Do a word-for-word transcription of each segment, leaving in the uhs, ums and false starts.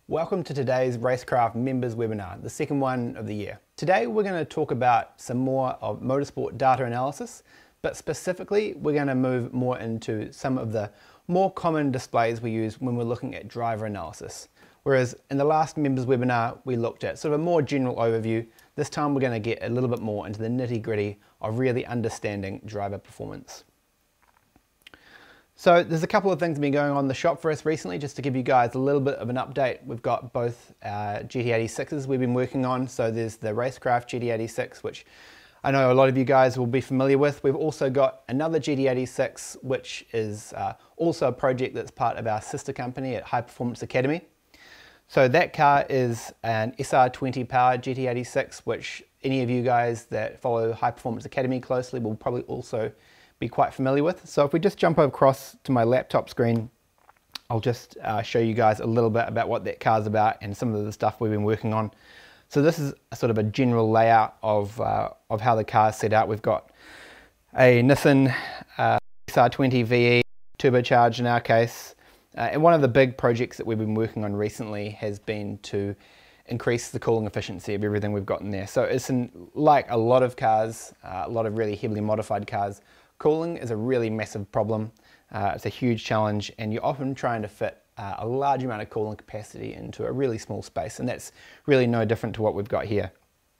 Welcome to today's RaceCraft members webinar, the second one of the year. Today we're going to talk about some more of motorsport data analysis, but specifically we're going to move more into some of the more common displays we use when we're looking at driver analysis. Whereas in the last members webinar we looked at sort of a more general overview, this time we're going to get a little bit more into the nitty-gritty of really understanding driver performance. So there's a couple of things that have been going on in the shop for us recently, just to give you guys a little bit of an update. We've got both uh, G T eighty-sixes we've been working on. So there's the RaceCraft G T eighty-six, which I know a lot of you guys will be familiar with. We've also got another G T eighty-six, which is uh, also a project that's part of our sister company at High Performance Academy. So that car is an S R twenty powered G T eighty-six, which any of you guys that follow High Performance Academy closely will probably also be quite familiar with. So if we just jump across to my laptop screen, I'll just uh, show you guys a little bit about what that car's about and some of the stuff we've been working on. So this is a sort of a general layout of, uh, of how the car is set out. We've got a Nissan uh, S R twenty V E, turbocharged in our case. Uh, and one of the big projects that we've been working on recently has been to increase the cooling efficiency of everything we've got in there. So it's in, like a lot of cars, uh, a lot of really heavily modified cars, cooling is a really massive problem. Uh, it's a huge challenge, and you're often trying to fit uh, a large amount of cooling capacity into a really small space, and that's really no different to what we've got here.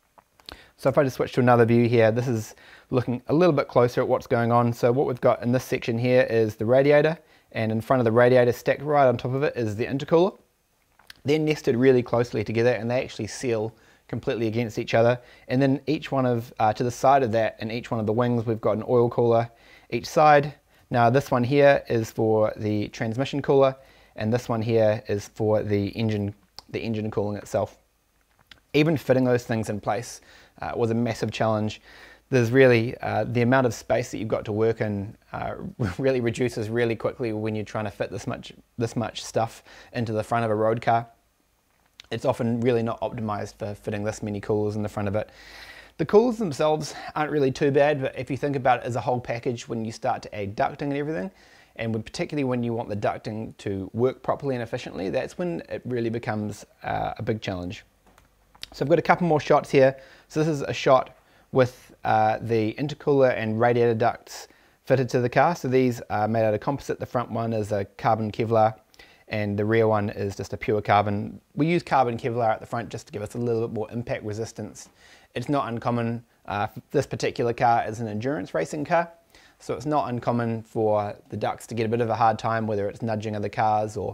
So if I just switch to another view here, this is looking a little bit closer at what's going on. So what we've got in this section here is the radiator, and in front of the radiator, stacked right on top of it, is the intercooler. They're nested really closely together, and they actually seal completely against each other. And then each one of, uh, to the side of that, and each one of the wings, we've got an oil cooler each side. Now this one here is for the transmission cooler, and this one here is for the engine, the engine cooling itself. Even fitting those things in place uh, was a massive challenge. There's really, uh, the amount of space that you've got to work in uh, really reduces really quickly when you're trying to fit this much, this much stuff into the front of a road car. It's often really not optimized for fitting this many coolers in the front of it. The coolers themselves aren't really too bad, but if you think about it as a whole package, when you start to add ducting and everything, and particularly when you want the ducting to work properly and efficiently, that's when it really becomes uh, a big challenge. So I've got a couple more shots here. So this is a shot with uh, the intercooler and radiator ducts fitted to the car. So these are made out of composite. The front one is a carbon Kevlar, and the rear one is just a pure carbon. We use carbon Kevlar at the front just to give us a little bit more impact resistance. It's not uncommon. Uh, this particular car is an endurance racing car, so it's not uncommon for the ducts to get a bit of a hard time, whether it's nudging other cars or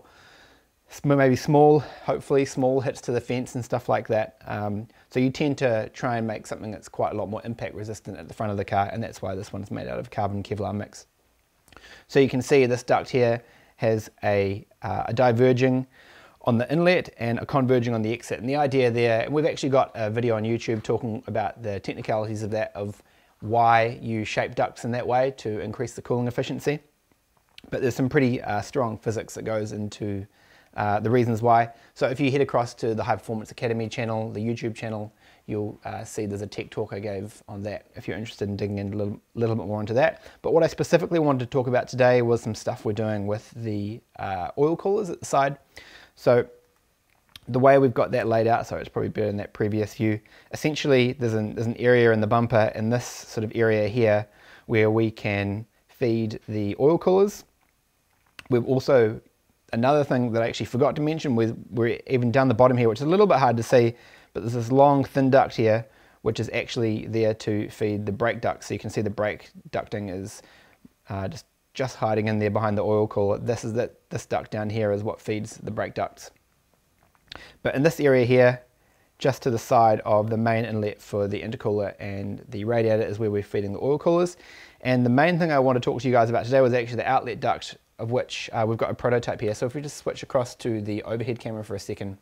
maybe small, hopefully small hits to the fence and stuff like that. Um, so you tend to try and make something that's quite a lot more impact resistant at the front of the car, and that's why this one's made out of carbon Kevlar mix. So you can see this duct here has a, uh, a diverging on the inlet and a converging on the exit. And the idea there, and we've actually got a video on YouTube talking about the technicalities of that, of why you shape ducts in that way to increase the cooling efficiency. But there's some pretty uh, strong physics that goes into uh, the reasons why. So if you head across to the High Performance Academy channel, the YouTube channel, you'll uh, see there's a tech talk I gave on that if you're interested in digging in a little, little bit more into that. But what I specifically wanted to talk about today was some stuff we're doing with the uh, oil coolers at the side. So the way we've got that laid out, so it's probably better in that previous view, essentially there's an, there's an area in the bumper in this sort of area here where we can feed the oil coolers. We've also, another thing that I actually forgot to mention, was we're even down the bottom here, which is a little bit hard to see, but there's this long thin duct here which is actually there to feed the brake duct. So you can see the brake ducting is uh, just just hiding in there behind the oil cooler. This is that this duct down here is what feeds the brake ducts. But in this area here, just to the side of the main inlet for the intercooler and the radiator, is where we're feeding the oil coolers. And the main thing I want to talk to you guys about today was actually the outlet duct, of which uh, we've got a prototype here. So if we just switch across to the overhead camera for a second.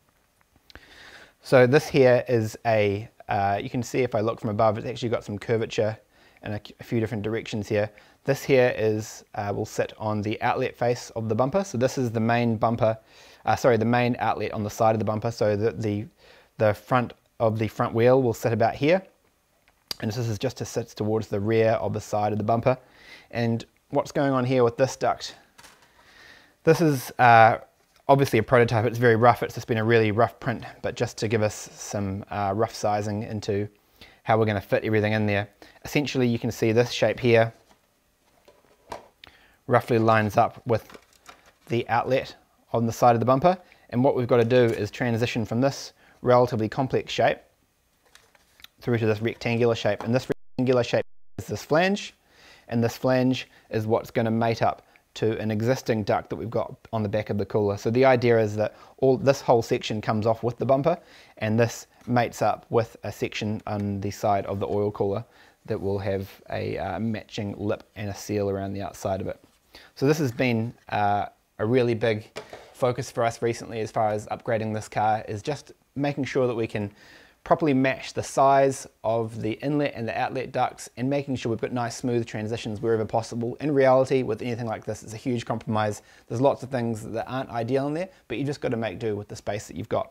So this here is a, uh, you can see if I look from above, it's actually got some curvature in a, a few different directions here. This here is, uh, will sit on the outlet face of the bumper. So this is the main bumper, uh, sorry, the main outlet on the side of the bumper. So that the, the front of the front wheel will sit about here. And this is just to sit towards the rear of the side of the bumper. And what's going on here with this duct, this is uh, obviously a prototype, it's very rough, it's just been a really rough print, but just to give us some uh, rough sizing into how we're going to fit everything in there. Essentially you can see this shape here roughly lines up with the outlet on the side of the bumper, and what we've got to do is transition from this relatively complex shape through to this rectangular shape, and this rectangular shape is this flange, and this flange is what's going to mate up to an existing duct that we've got on the back of the cooler. So the idea is that all this whole section comes off with the bumper, and this mates up with a section on the side of the oil cooler that will have a uh, matching lip and a seal around the outside of it. So this has been uh, a really big focus for us recently as far as upgrading this car, is just making sure that we can properly match the size of the inlet and the outlet ducts, and making sure we've got nice smooth transitions wherever possible. In reality, with anything like this, it's a huge compromise. There's lots of things that aren't ideal in there, but you just got to make do with the space that you've got.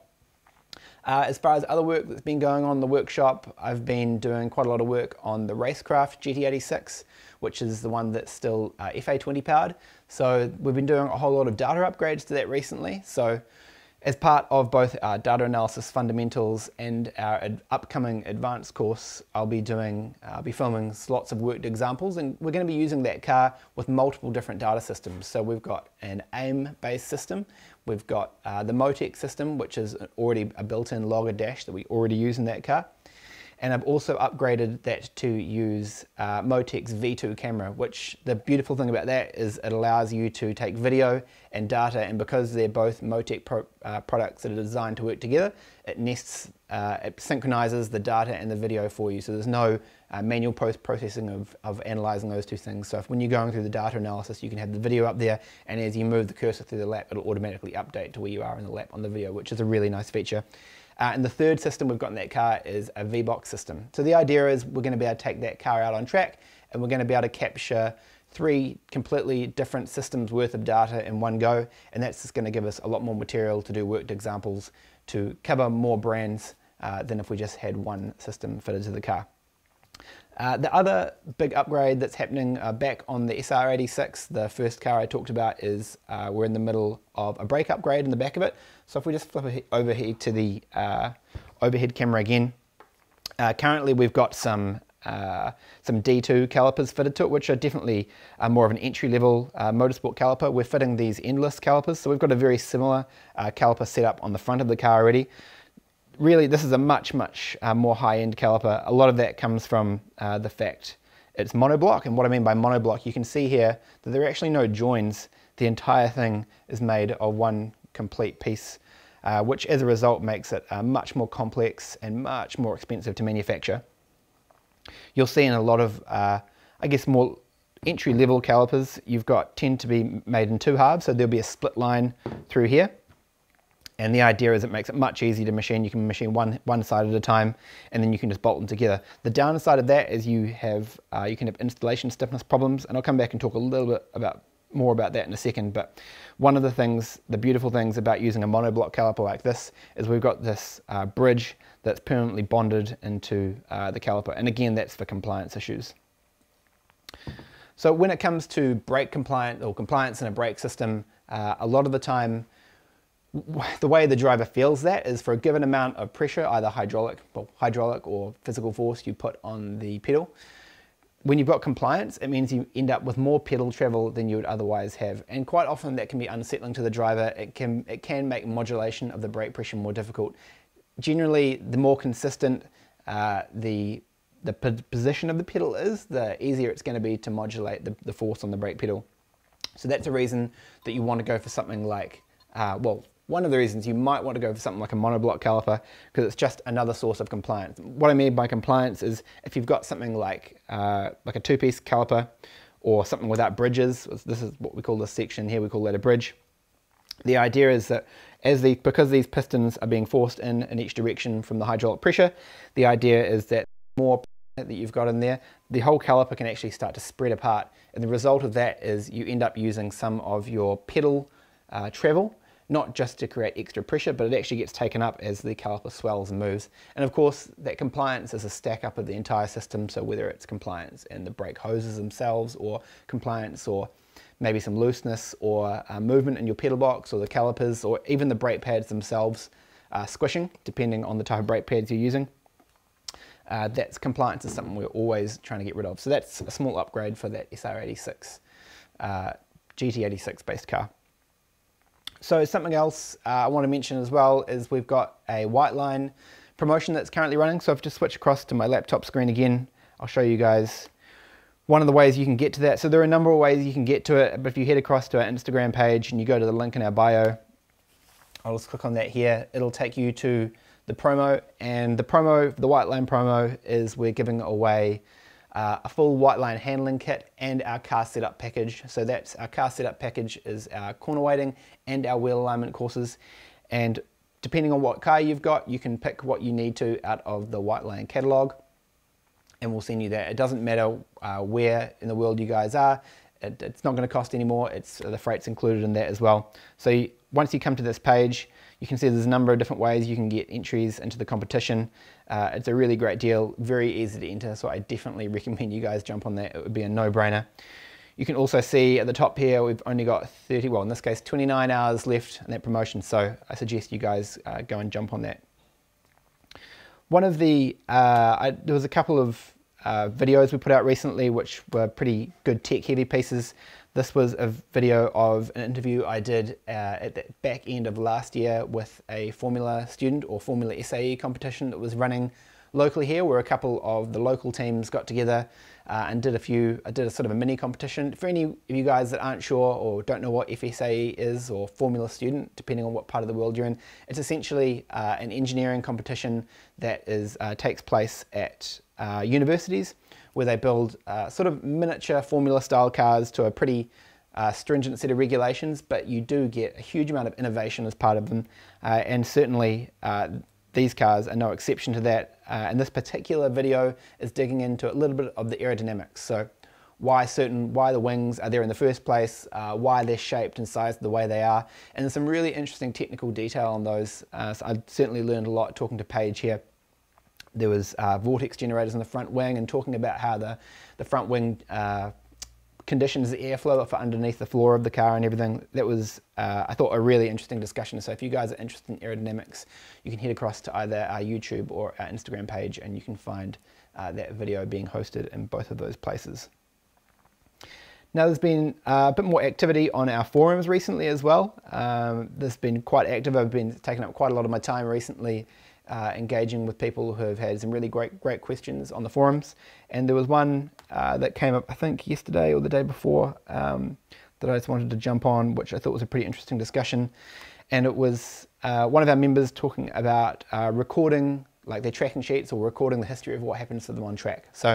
Uh, as far as other work that's been going on in the workshop, I've been doing quite a lot of work on the RaceCraft G T eighty-six, which is the one that's still uh, F A twenty powered. So we've been doing a whole lot of data upgrades to that recently. So as part of both our data analysis fundamentals and our ad upcoming advanced course, I'll be doing, uh, I'll be filming lots of worked examples, and we're going to be using that car with multiple different data systems. So we've got an AIM-based system, we've got uh, the MoTeC system, which is already a built-in logger dash that we already use in that car. And I've also upgraded that to use uh, MoTeC's V two camera, which the beautiful thing about that is it allows you to take video and data, and because they're both MoTeC pro, uh, products that are designed to work together, it nests, uh, it synchronizes the data and the video for you. So there's no uh, manual post-processing of, of analyzing those two things. So if, when you're going through the data analysis, you can have the video up there, and as you move the cursor through the lap, it'll automatically update to where you are in the lap on the video, which is a really nice feature. Uh, and the third system we've got in that car is a V box system. So the idea is we're going to be able to take that car out on track, and we're going to be able to capture three completely different systems worth of data in one go, and that's just going to give us a lot more material to do worked examples to cover more brands uh, than if we just had one system fitted to the car. Uh, the other big upgrade that's happening uh, back on the S R eighty-six, the first car I talked about, is uh, we're in the middle of a brake upgrade in the back of it. So if we just flip over here to the uh, overhead camera again, uh, currently we've got some uh, some D two calipers fitted to it, which are definitely uh, more of an entry-level uh, motorsport caliper. We're fitting these endless calipers, so we've got a very similar uh, caliper setup on the front of the car already. Really, this is a much, much uh, more high-end caliper. A lot of that comes from uh, the fact it's monobloc, and what I mean by monobloc, you can see here that there are actually no joins. The entire thing is made of one complete piece, uh, which as a result makes it uh, much more complex and much more expensive to manufacture. You'll see in a lot of, uh, I guess, more entry-level calipers, you've got tend to be made in two halves, so there'll be a split line through here. And the idea is it makes it much easier to machine. You can machine one one side at a time, and then you can just bolt them together. The downside of that is you have uh, you can have installation stiffness problems, and I'll come back and talk a little bit about more about that in a second. But one of the things, the beautiful things about using a monobloc caliper like this is we've got this uh, bridge that's permanently bonded into uh, the caliper, and again, that's for compliance issues. So when it comes to brake compliant or compliance in a brake system, uh, a lot of the time, the way the driver feels that is for a given amount of pressure, either hydraulic, well, hydraulic or physical force you put on the pedal. When you've got compliance, it means you end up with more pedal travel than you would otherwise have. And quite often that can be unsettling to the driver. It can, it can make modulation of the brake pressure more difficult. Generally, the more consistent uh, the, the position of the pedal is, the easier it's going to be to modulate the, the force on the brake pedal. So that's a reason that you want to go for something like, uh, well, one of the reasons you might want to go for something like a monobloc caliper, because it's just another source of compliance. What I mean by compliance is if you've got something like uh, like a two-piece caliper or something without bridges, this is what we call this section here, we call that a bridge. The idea is that as the, because these pistons are being forced in in each direction from the hydraulic pressure, the idea is that the more that you've got in there, the whole caliper can actually start to spread apart, and the result of that is you end up using some of your pedal uh, travel, not just to create extra pressure, but it actually gets taken up as the caliper swells and moves. And of course, that compliance is a stack up of the entire system, so whether it's compliance in the brake hoses themselves, or compliance or maybe some looseness or uh, movement in your pedal box or the calipers or even the brake pads themselves uh, squishing, depending on the type of brake pads you're using. Uh, that's compliance is something we're always trying to get rid of. So that's a small upgrade for that S R eighty-six uh, G T eighty-six based car. So something else uh, I want to mention as well is we've got a Whiteline promotion that's currently running. So I've just switched across to my laptop screen again. I'll show you guys one of the ways you can get to that. So there are a number of ways you can get to it, but if you head across to our Instagram page and you go to the link in our bio, I'll just click on that here. It'll take you to the promo, and the promo, the Whiteline promo, is we're giving away uh, a full Whiteline handling kit and our car setup package. So that's our car setup package is our corner weighting and our wheel alignment courses, and depending on what car you've got, you can pick what you need to out of the Whiteline catalog, and we'll send you that. It doesn't matter uh, where in the world you guys are. It, it's not going to cost any more. It's the freight's included in that as well. So you, once you come to this page, you can see there's a number of different ways you can get entries into the competition. Uh, it's a really great deal, very easy to enter, so I definitely recommend you guys jump on that. It would be a no-brainer. You can also see at the top here, we've only got thirty, well in this case twenty-nine hours left in that promotion, so I suggest you guys uh, go and jump on that. One of the, uh, I, there was a couple of uh, videos we put out recently which were pretty good tech heavy pieces. This was a video of an interview I did uh, at the back end of last year with a Formula student or Formula S A E competition that was running locally here, where a couple of the local teams got together uh, and did a few, I did a sort of a mini competition. For any of you guys that aren't sure or don't know what F S A E is, or Formula student, depending on what part of the world you're in, it's essentially uh, an engineering competition that is uh, takes place at uh, universities, where they build uh, sort of miniature Formula style cars to a pretty uh, stringent set of regulations, but you do get a huge amount of innovation as part of them, uh, and certainly uh, these cars are no exception to that. Uh, and this particular video is digging into a little bit of the aerodynamics. So why certain, why the wings are there in the first place, uh, why they're shaped and sized the way they are, and there's some really interesting technical detail on those. Uh, so I certainly learned a lot talking to Paige here. There was uh, vortex generators in the front wing, and talking about how the, the front wing uh, conditions the airflow for underneath the floor of the car and everything. That was, uh, I thought, a really interesting discussion. So if you guys are interested in aerodynamics, you can head across to either our YouTube or our Instagram page, and you can find uh, that video being hosted in both of those places. Now there's been uh, a bit more activity on our forums recently as well. Um, there's been quite active. I've been taking up quite a lot of my time recently Uh, engaging with people who have had some really great great questions on the forums, and there was one uh, that came up I think yesterday or the day before um, that I just wanted to jump on, which I thought was a pretty interesting discussion. And it was uh, one of our members talking about uh, recording like their tracking sheets, or recording the history of what happens to them on track. So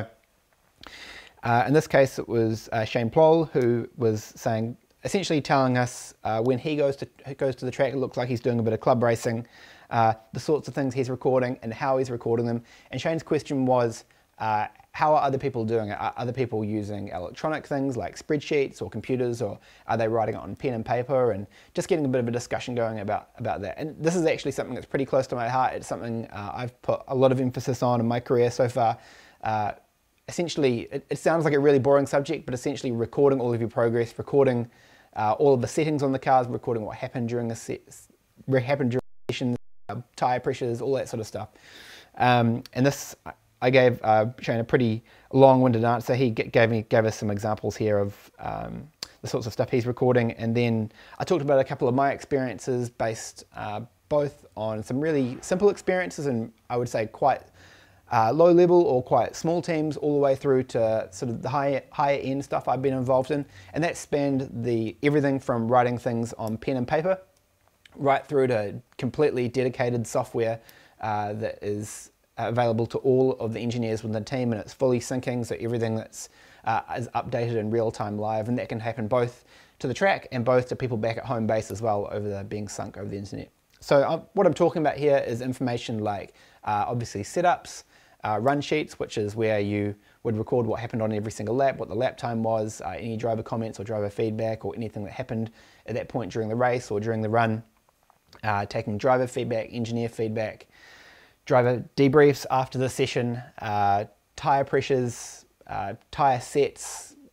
uh, in this case it was uh, Shane Ploll who was saying, essentially telling us uh, when he goes to goes to the track, it looks like he's doing a bit of club racing, uh, the sorts of things he's recording and how he's recording them. And Shane's question was, uh, how are other people doing it? Are other people using electronic things like spreadsheets or computers, or are they writing it on pen and paper? And just getting a bit of a discussion going about, about that. And this is actually something that's pretty close to my heart. It's something uh, I've put a lot of emphasis on in my career so far. Uh, essentially, it, it sounds like a really boring subject, but essentially recording all of your progress, recording uh, all of the settings on the cars, recording what happened during a set, happened during sessions, uh, tire pressures, all that sort of stuff. Um, and this, I gave uh, Shane a pretty long-winded answer. He gave me gave us some examples here of um, the sorts of stuff he's recording, and then I talked about a couple of my experiences based uh, both on some really simple experiences and I would say quite Uh, low level or quite small teams, all the way through to sort of the higher, higher end stuff I've been involved in. And that spanned the everything from writing things on pen and paper right through to completely dedicated software uh, that is available to all of the engineers within the team, and it's fully syncing, so everything that's uh, is updated in real time live, and that can happen both to the track and both to people back at home base as well, over the being sunk over the internet. So uh, what I'm talking about here is information like uh, obviously setups, Uh, run sheets, which is where you would record what happened on every single lap, what the lap time was, uh, any driver comments or driver feedback or anything that happened at that point during the race or during the run, uh, taking driver feedback, engineer feedback, driver debriefs after the session, uh, tyre pressures, uh, tyre sets,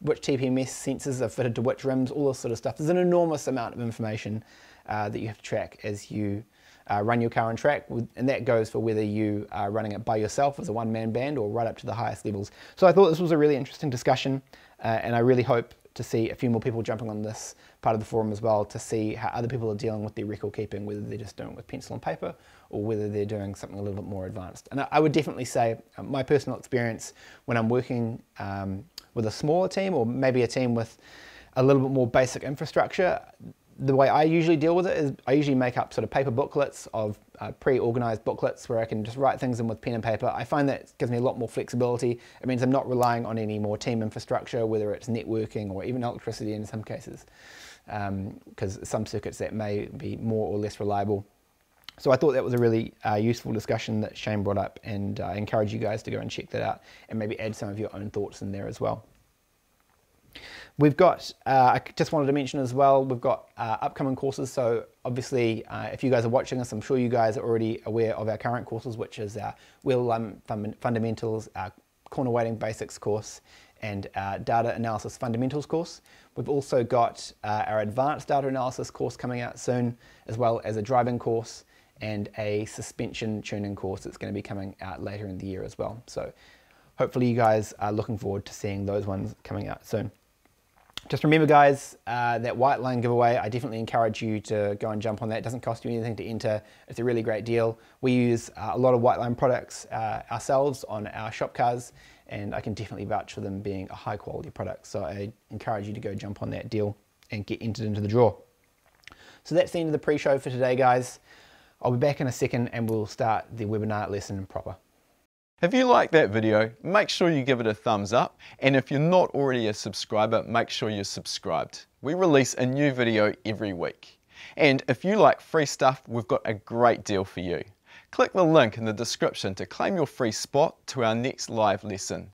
which T P M S sensors are fitted to which rims, all this sort of stuff. There's an enormous amount of information uh, that you have to track as you uh, run your car on track, and that goes for whether you are running it by yourself as a one-man band or right up to the highest levels. So I thought this was a really interesting discussion, uh, and I really hope to see a few more people jumping on this part of the forum as well, to see how other people are dealing with their record keeping, whether they're just doing it with pencil and paper or whether they're doing something a little bit more advanced. And I, I would definitely say um, my personal experience when I'm working um, with a smaller team, or maybe a team with a little bit more basic infrastructure, the way I usually deal with it is I usually make up sort of paper booklets of uh, pre-organized booklets where I can just write things in with pen and paper. I find that gives me a lot more flexibility. It means I'm not relying on any more team infrastructure, whether it's networking or even electricity in some cases, because um, some circuits that may be more or less reliable. So I thought that was a really uh, useful discussion that Shane brought up, and uh, I encourage you guys to go and check that out and maybe add some of your own thoughts in there as well. We've got, uh, I just wanted to mention as well, we've got uh, upcoming courses. So obviously, uh, if you guys are watching us, I'm sure you guys are already aware of our current courses, which is our wheel alignment fundamentals, our corner weighting basics course, and our data analysis fundamentals course. We've also got uh, our advanced data analysis course coming out soon, as well as a driving course and a suspension tuning course that's going to be coming out later in the year as well. So hopefully you guys are looking forward to seeing those ones coming out soon. Just remember, guys, uh, that Whiteline giveaway, I definitely encourage you to go and jump on that. It doesn't cost you anything to enter. It's a really great deal. We use uh, a lot of Whiteline products uh, ourselves on our shop cars, and I can definitely vouch for them being a high quality product. So I encourage you to go jump on that deal and get entered into the draw. So that's the end of the pre-show for today, guys. I'll be back in a second and we'll start the webinar lesson proper. If you like that video, make sure you give it a thumbs up, and if you're not already a subscriber, make sure you're subscribed. We release a new video every week. And if you like free stuff, we've got a great deal for you. Click the link in the description to claim your free spot to our next live lesson.